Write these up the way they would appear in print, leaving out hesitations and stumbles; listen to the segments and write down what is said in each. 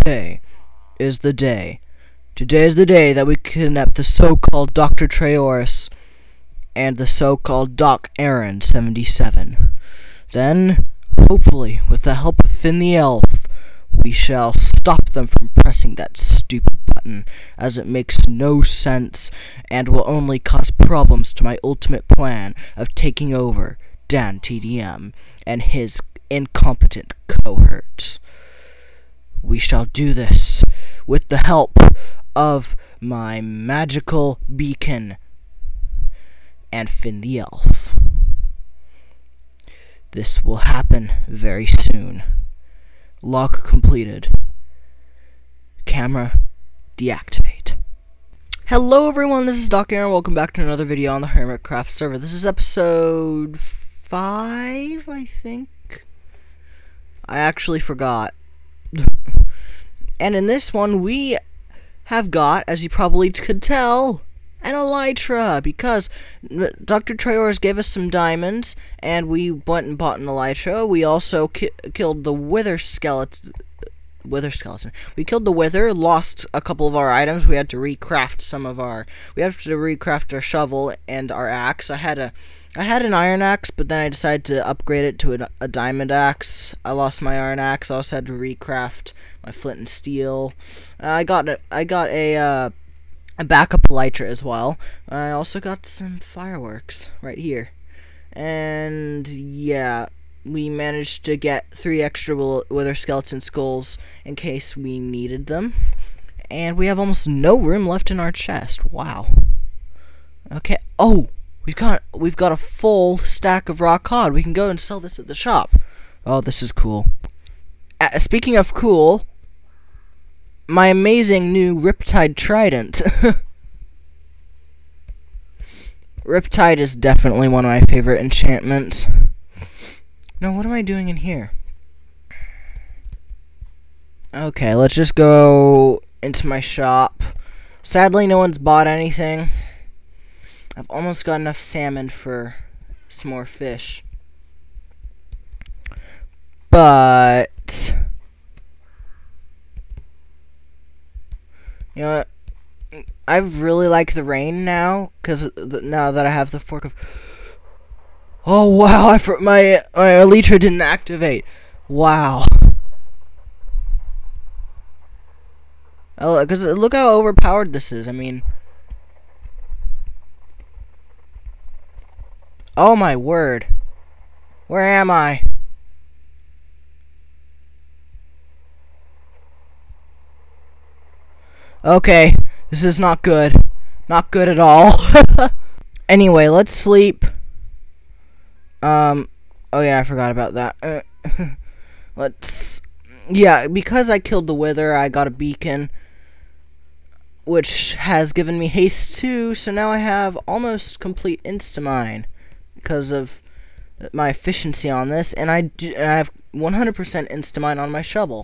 Today is the day. Today is the day that we kidnap the so-called Dr. Trayaurus and the so-called Doc Aaron 77. Then, hopefully, with the help of Finn the Elf, we shall stop them from pressing that stupid button, as it makes no sense and will only cause problems to my ultimate plan of taking over Dan TDM and his incompetent cohorts. We shall do this with the help of my magical beacon and Finn the Elf. This will happen very soon. Log completed. Camera deactivate. Hello everyone, this is Dr. Aaron. Welcome back to another video on the Hermitcraft server. This is episode 5, I think. I actually forgot. And in this one, we have got, as you probably could tell, an elytra, because Dr. Trayaurus gave us some diamonds, and we went and bought an elytra. We also killed the wither skeleton. We killed the wither, lost a couple of our items. We had to recraft recraft our shovel and our axe. I had an iron axe, but then I decided to upgrade it to a diamond axe. I lost my iron axe. I also had to recraft my flint and steel. I got a backup elytra as well. I also got some fireworks right here. And yeah, we managed to get 3 extra wither skeleton skulls in case we needed them. And we have almost no room left in our chest. Wow. Okay. Oh! We've got a full stack of raw cod. We can go and sell this at the shop. Oh, this is cool. Speaking of cool, my amazing new Riptide Trident. Riptide is definitely one of my favorite enchantments. No, what am I doing in here? Okay, let's just go into my shop. Sadly, no one's bought anything. I've almost got enough salmon for some more fish. But you know what? I really like the rain now, because now that I have the fork of... Oh wow, my elytra didn't activate. Wow. Oh, because look how overpowered this is. I mean... Oh my word. Where am I? Okay, this is not good. Not good at all. Anyway, let's sleep. Oh yeah, I forgot about that. Yeah, because I killed the wither, I got a beacon, which has given me haste 2, so now I have almost complete insta-mine because of my efficiency on this, and I have 100% insta-mine on my shovel.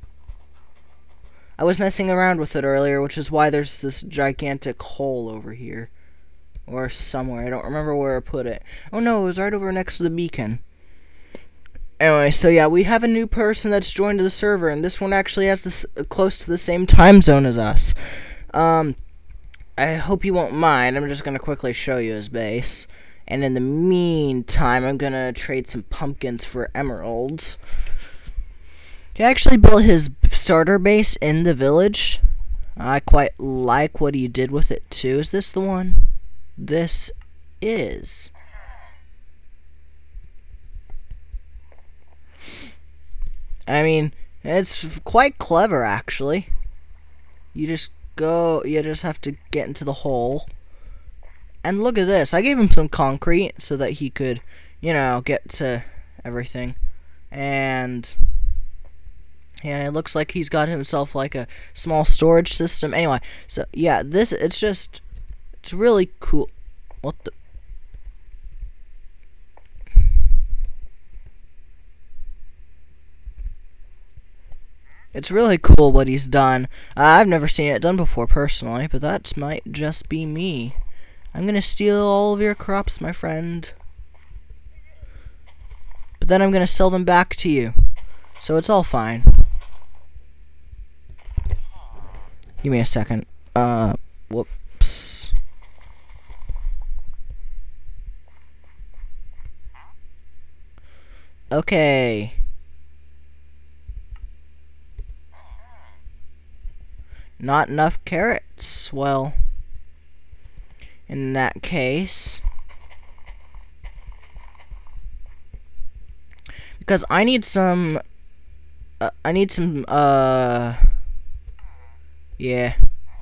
I was messing around with it earlier, which is why there's this gigantic hole over here. Or somewhere. I don't remember where I put it. Oh no, it was right over next to the beacon. Anyway, so yeah, we have a new person that's joined the server, and this one actually has this close to the same time zone as us. I hope you won't mind. I'm just gonna quickly show you his base. And in the meantime, I'm gonna trade some pumpkins for emeralds. He actually built his starter base in the village. I quite like what he did with it too. Is this the one? This is. I mean, it's quite clever actually. You just have to get into the hole. And look at this. I gave him some concrete so that he could, you know, get to everything. And yeah, it looks like he's got himself like a small storage system. Anyway, so yeah, it's really cool. What the? It's really cool what he's done. I've never seen it done before personally, but that might just be me. I'm gonna steal all of your crops, my friend. But then I'm gonna sell them back to you. So it's all fine. Give me a second. Whoops. Okay. Not enough carrots. Well, in that case, because I need some, yeah.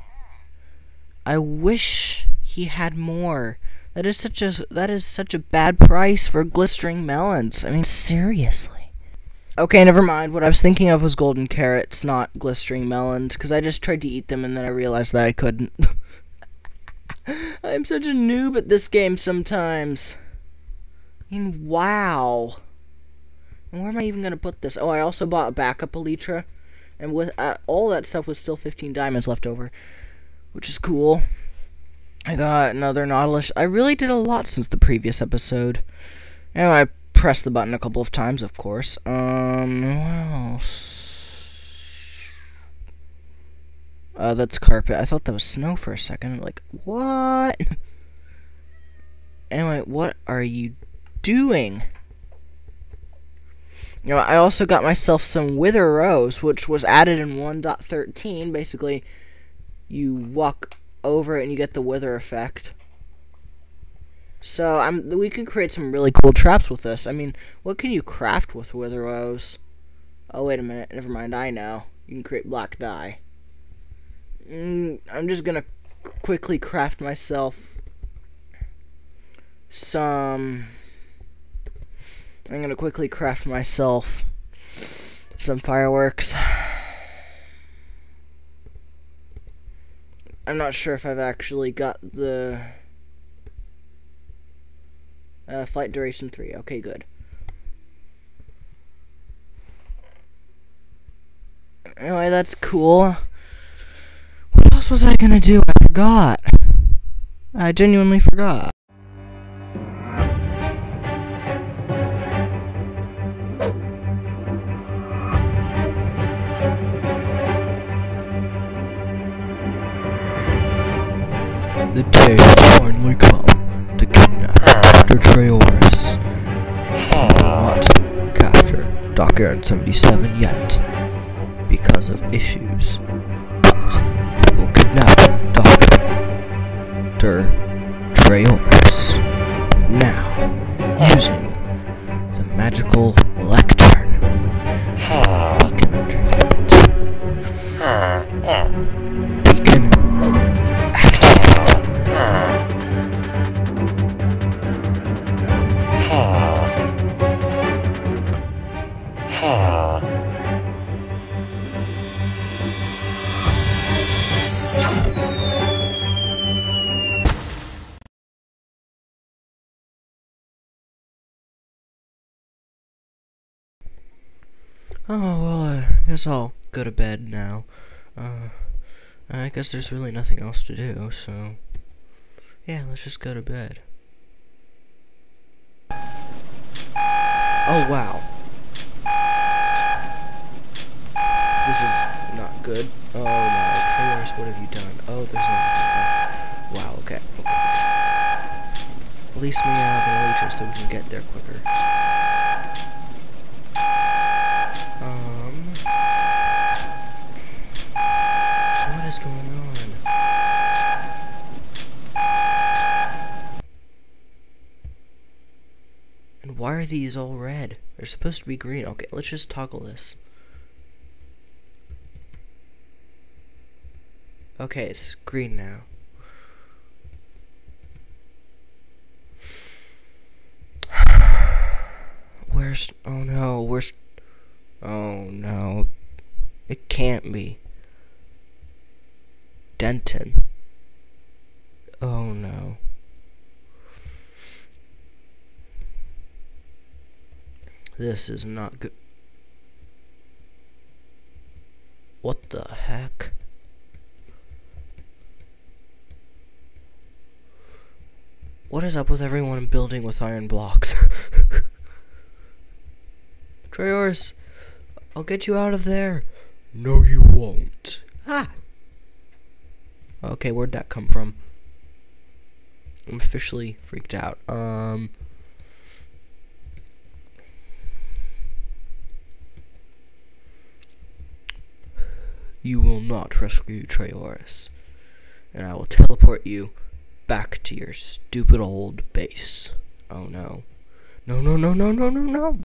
I wish he had more. That is such a bad price for glistering melons. I mean, seriously. Okay, never mind. What I was thinking of was golden carrots, not glistering melons, because I just tried to eat them and then I realized that I couldn't. I'm such a noob at this game sometimes. I mean, wow. And where am I even going to put this? Oh, I also bought a backup elytra. And with all that stuff was still 15 diamonds left over, which is cool. I got another nautilus. I really did a lot since the previous episode. And I pressed the button a couple of times, of course. What else? That's carpet. I thought that was snow for a second. Like, what? Anyway, what are you doing? You know, I also got myself some wither rose, which was added in 1.13. Basically, you walk over it and you get the wither effect. So we can create some really cool traps with this. I mean, what can you craft with wither rose? Oh, wait a minute. Never mind. I know. You can create black dye. I'm just gonna quickly craft myself some. I'm gonna quickly craft myself some fireworks. I'm not sure if I've actually got the flight duration 3. Okay, good. Anyway, that's cool. What else was I gonna do? I forgot. I genuinely forgot. The day has finally come to kidnap Dr Trayaurus. He will not capture Dr 77 yet because of issues, but he will kidnap Dr Trayaurus now using the magical lectern. We can underneath it. We can oh, well, I guess I'll go to bed now. I guess there's really nothing else to do, so yeah, let's just go to bed. Oh, wow. This is not good. Oh, no. Trayaurus, what have you done? Oh, there's nothing. Wow, okay. Release me out of the elytra so we can get there quicker. What is going on? And why are these all red? They're supposed to be green. Okay, let's just toggle this. Okay, it's green now. Where's... oh no, where's... oh no. It can't be. Denton. Oh no. This is not good. What the heck? What is up with everyone building with iron blocks? Trayaurus, I'll get you out of there. No, you won't. Ah! Okay, where'd that come from? I'm officially freaked out. You will not rescue Trayaurus, and I will teleport you back to your stupid old base. Oh no. No, no, no, no, no, no, no!